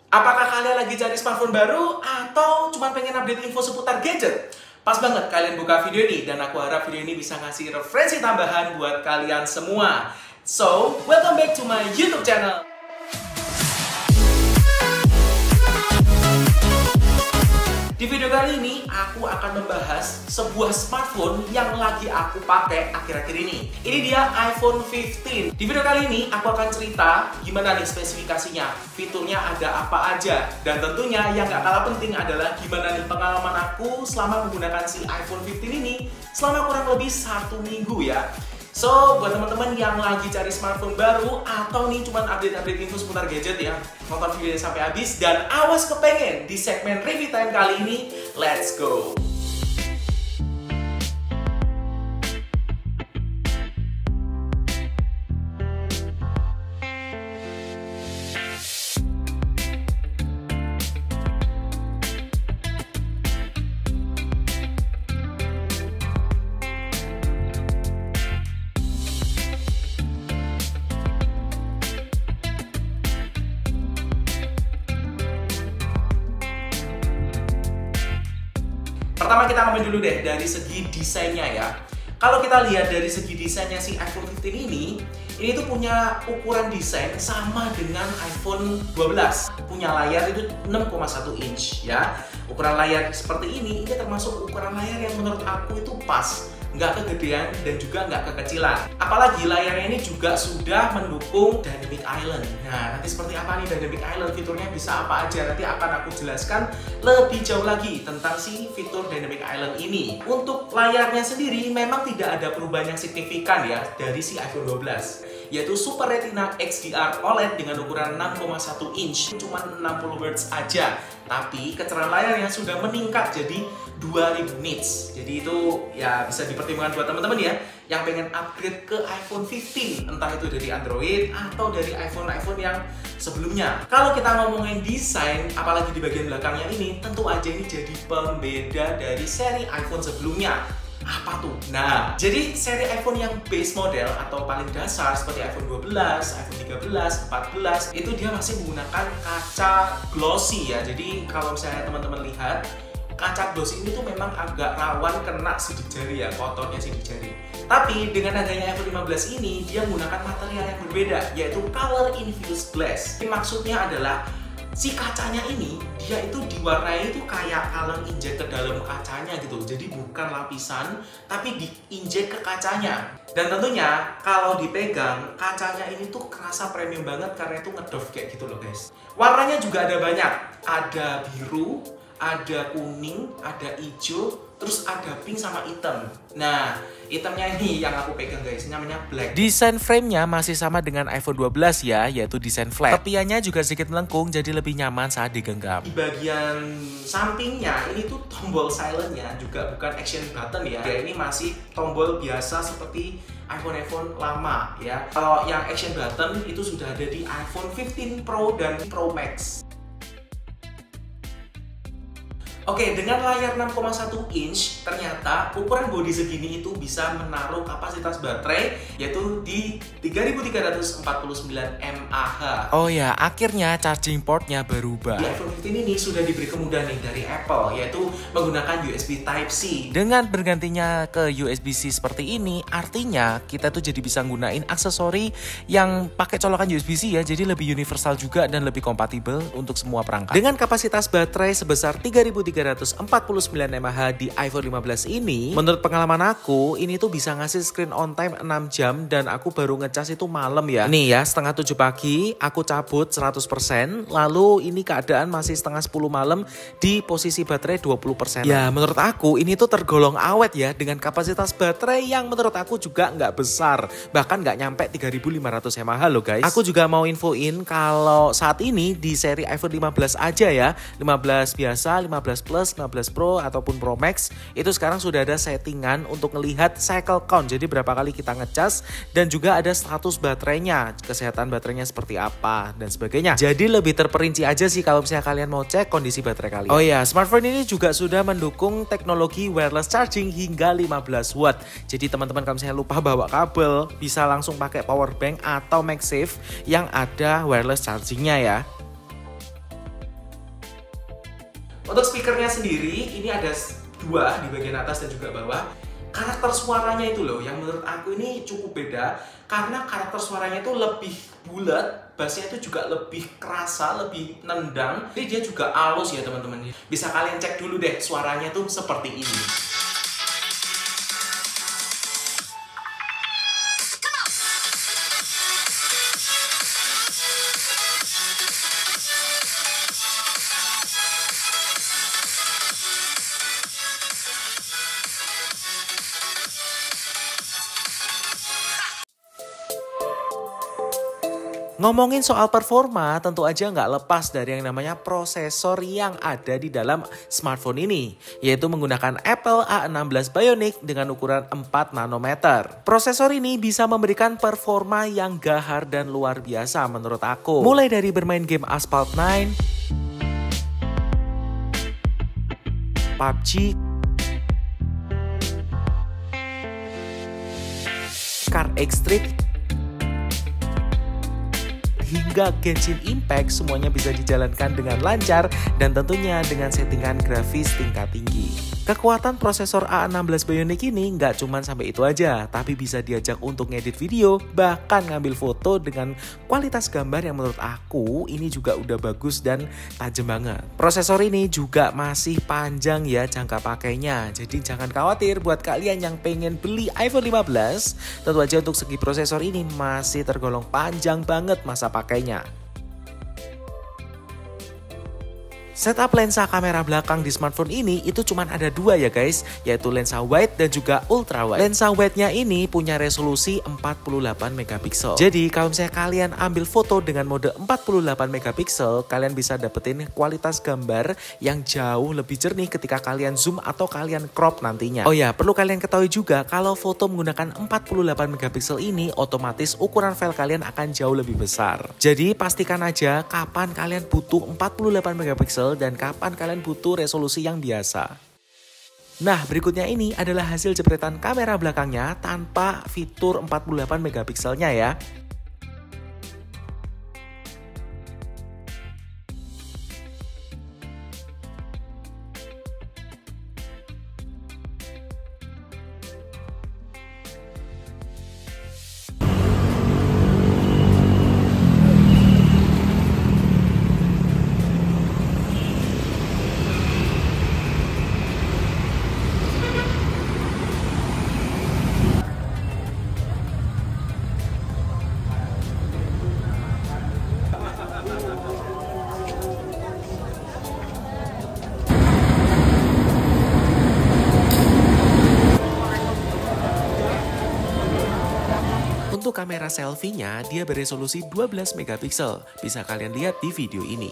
Apakah kalian lagi cari smartphone baru atau cuma pengen update info seputar gadget? Pas banget kalian buka video ini dan aku harap video ini bisa ngasih referensi tambahan buat kalian semua. So, welcome back to my YouTube channel. Di video kali ini, aku akan membahas sebuah smartphone yang lagi aku pakai akhir-akhir ini. Ini dia iPhone 15. Di video kali ini, aku akan cerita gimana nih spesifikasinya, fiturnya ada apa aja, dan tentunya yang gak kalah penting adalah gimana nih pengalaman aku selama menggunakan si iPhone 15 ini selama kurang lebih 1 minggu ya. So, buat teman-teman yang lagi cari smartphone baru atau nih cuman update-update info seputar gadget ya, nonton videonya sampai habis dan awas kepengen di segmen review time kali ini. Let's go! Pertama kita ngomongin dulu deh dari segi desainnya ya. Kalau kita lihat dari segi desainnya si iPhone 15 ini tuh punya ukuran desain sama dengan iPhone 12. Punya layar itu 6,1 inch ya. Ukuran layar seperti ini termasuk ukuran layar yang menurut aku itu pas. Nggak kegedean dan juga nggak kekecilan. Apalagi layarnya ini juga sudah mendukung Dynamic Island. Nah, nanti seperti apa nih Dynamic Island, fiturnya bisa apa aja, nanti akan aku jelaskan lebih jauh lagi tentang si fitur Dynamic Island ini. Untuk layarnya sendiri memang tidak ada perubahan yang signifikan ya dari si iPhone 12, yaitu Super Retina XDR OLED dengan ukuran 6,1 inch, cuma 60 Hz aja. Tapi kecerahan layarnya sudah meningkat jadi 2000 nits. Jadi itu ya bisa dipertimbangkan buat teman-teman ya yang pengen upgrade ke iPhone 15, entah itu dari Android atau dari iPhone yang sebelumnya. Kalau kita ngomongin desain, apalagi di bagian belakangnya ini, tentu aja ini jadi pembeda dari seri iPhone sebelumnya. Apa tuh? Nah, jadi seri iPhone yang base model atau paling dasar seperti iPhone 12, iPhone 13, 14 itu dia masih menggunakan kaca glossy ya. Jadi kalau misalnya teman-teman lihat, kaca glossy ini tuh memang agak rawan kena sidik jari ya, kotornya sidik jari. Tapi dengan adanya iPhone 15 ini, dia menggunakan material yang berbeda, yaitu color infused glass. Ini maksudnya adalah si kacanya ini dia itu diwarnai itu kayak kaleng injek ke dalam kacanya gitu. Jadi bukan lapisan tapi diinjek ke kacanya. Dan tentunya kalau dipegang kacanya ini tuh kerasa premium banget karena itu ngedove kayak gitu loh guys. Warnanya juga ada banyak. Ada biru, ada kuning, ada hijau, terus ada pink sama hitam. Nah, hitamnya ini yang aku pegang guys, namanya black. Desain frame-nya masih sama dengan iPhone 12 ya, yaitu desain flat. Tepiannya juga sedikit melengkung, jadi lebih nyaman saat digenggam. Di bagian sampingnya, ini tuh tombol silent-nya juga bukan action button ya. Ini masih tombol biasa seperti iPhone lama ya. Kalau yang action button itu sudah ada di iPhone 15 Pro dan Pro Max. Oke, dengan layar 6,1 inch, ternyata ukuran bodi segini itu bisa menaruh kapasitas baterai yaitu di 3349 mAh. Oh ya, akhirnya charging portnya berubah. Di iPhone 15 ini sudah diberi kemudahan nih dari Apple, yaitu menggunakan USB Type-C. Dengan bergantinya ke USB-C seperti ini, artinya kita tuh jadi bisa gunain aksesori yang pakai colokan USB-C ya, jadi lebih universal juga dan lebih kompatibel untuk semua perangkat. Dengan kapasitas baterai sebesar 3349 mAh di iPhone 15 ini, menurut pengalaman aku, ini tuh bisa ngasih screen on time 6 jam dan aku baru ngecas itu malam ya. Nih ya, setengah 7 pagi, aku cabut 100%, lalu ini keadaan masih setengah 10 malam di posisi baterai 20%. Ya, menurut aku ini tuh tergolong awet ya, dengan kapasitas baterai yang menurut aku juga nggak besar, bahkan nggak nyampe 3500 mAh loh guys. Aku juga mau infoin kalau saat ini di seri iPhone 15 aja ya, 15 biasa, 15 Plus, 15 Pro ataupun Pro Max itu sekarang sudah ada settingan untuk melihat cycle count, jadi berapa kali kita ngecas, dan juga ada status baterainya, kesehatan baterainya seperti apa dan sebagainya. Jadi lebih terperinci aja sih kalau misalnya kalian mau cek kondisi baterai kalian. Oh ya, smartphone ini juga sudah mendukung teknologi wireless charging hingga 15 watt. Jadi teman-teman kalau misalnya lupa bawa kabel, bisa langsung pakai power bank atau MagSafe yang ada wireless chargingnya ya. Untuk speakernya sendiri, ini ada dua di bagian atas dan juga bawah. Karakter suaranya itu loh, yang menurut aku ini cukup beda. Karena karakter suaranya itu lebih bulat, bassnya itu juga lebih kerasa, lebih nendang. Jadi dia juga halus ya teman-teman. Bisa kalian cek dulu deh suaranya tuh seperti ini. Ngomongin soal performa, tentu aja nggak lepas dari yang namanya prosesor yang ada di dalam smartphone ini, yaitu menggunakan Apple A16 Bionic dengan ukuran 4 nanometer. Prosesor ini bisa memberikan performa yang gahar dan luar biasa menurut aku. Mulai dari bermain game Asphalt 9, PUBG, Car X-Street, hingga Genshin Impact, semuanya bisa dijalankan dengan lancar dan tentunya dengan settingan grafis tingkat tinggi. Kekuatan prosesor A16 Bionic ini nggak cuma sampai itu aja, tapi bisa diajak untuk ngedit video, bahkan ngambil foto dengan kualitas gambar yang menurut aku ini juga udah bagus dan tajam banget. Prosesor ini juga masih panjang ya jangka pakainya, jadi jangan khawatir buat kalian yang pengen beli iPhone 15, tentu aja untuk segi prosesor ini masih tergolong panjang banget masa pakainya. Setup lensa kamera belakang di smartphone ini itu cuma ada dua ya guys, yaitu lensa wide dan juga ultra wide. Lensa wide-nya ini punya resolusi 48 megapiksel. Jadi kalau misalnya kalian ambil foto dengan mode 48 megapiksel, kalian bisa dapetin kualitas gambar yang jauh lebih jernih ketika kalian zoom atau kalian crop nantinya. Oh ya, perlu kalian ketahui juga kalau foto menggunakan 48 megapiksel ini otomatis ukuran file kalian akan jauh lebih besar. Jadi pastikan aja kapan kalian butuh 48 megapiksel dan kapan kalian butuh resolusi yang biasa. Nah, berikutnya ini adalah hasil jepretan kamera belakangnya tanpa fitur 48 megapikselnya ya. Untuk kamera selfie-nya, dia beresolusi 12 megapiksel. Bisa kalian lihat di video ini.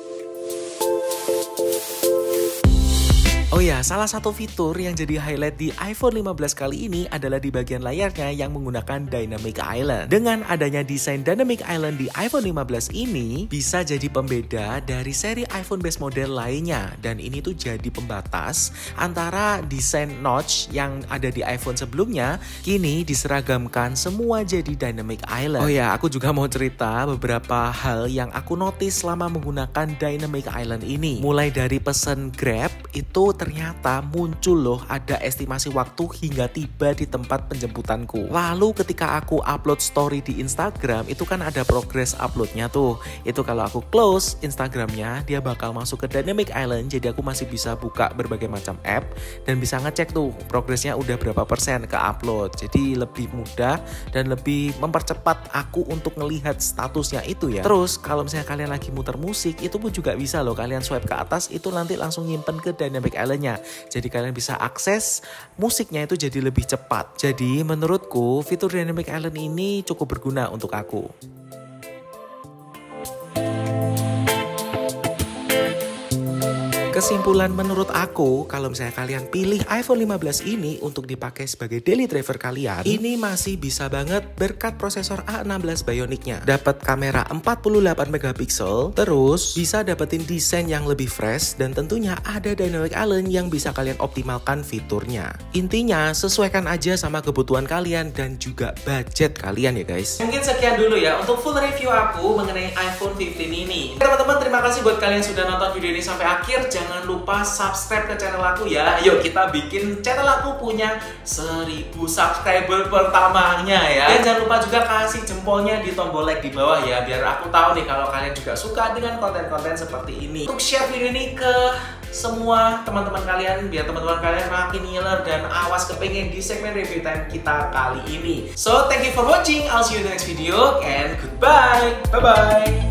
Oh ya, salah satu fitur yang jadi highlight di iPhone 15 kali ini adalah di bagian layarnya yang menggunakan Dynamic Island. Dengan adanya desain Dynamic Island di iPhone 15 ini, bisa jadi pembeda dari seri iPhone base model lainnya. Dan ini tuh jadi pembatas antara desain notch yang ada di iPhone sebelumnya, kini diseragamkan semua jadi Dynamic Island. Oh ya, aku juga mau cerita beberapa hal yang aku notice selama menggunakan Dynamic Island ini. Mulai dari pesen Grab, itu ternyata muncul loh ada estimasi waktu hingga tiba di tempat penjemputanku. Lalu ketika aku upload story di Instagram, itu kan ada progress uploadnya tuh. Itu kalau aku close Instagramnya, dia bakal masuk ke Dynamic Island, jadi aku masih bisa buka berbagai macam app dan bisa ngecek tuh progresnya udah berapa persen ke upload. Jadi lebih mudah dan lebih mempercepat aku untuk ngelihat statusnya itu ya. Terus kalau misalnya kalian lagi muter musik, itu pun juga bisa loh, kalian swipe ke atas itu nanti langsung nyimpen ke Dynamic Island. Jadi kalian bisa akses musiknya itu jadi lebih cepat. Jadi menurutku fitur Dynamic Island ini cukup berguna untuk aku. Kesimpulan menurut aku, kalau misalnya kalian pilih iPhone 15 ini untuk dipakai sebagai daily driver kalian, ini masih bisa banget berkat prosesor A16 Bionic-nya. Dapat kamera 48 megapiksel, terus bisa dapetin desain yang lebih fresh, dan tentunya ada Dynamic Island yang bisa kalian optimalkan fiturnya. Intinya, sesuaikan aja sama kebutuhan kalian dan juga budget kalian ya guys. Mungkin sekian dulu ya untuk full review aku mengenai iPhone 15 ini. Teman-teman, terima kasih buat kalian yang sudah nonton video ini sampai akhir. Jangan jangan lupa subscribe ke channel aku ya. Yuk kita bikin channel aku punya 1000 subscriber pertamanya ya. Dan jangan lupa juga kasih jempolnya di tombol like di bawah ya, biar aku tahu nih kalau kalian juga suka dengan konten-konten seperti ini. Untuk share video ini ke semua teman-teman kalian, biar teman-teman kalian makin ngiler dan awas kepengen di segmen review time kita kali ini. So thank you for watching, I'll see you in the next video and goodbye. Bye bye.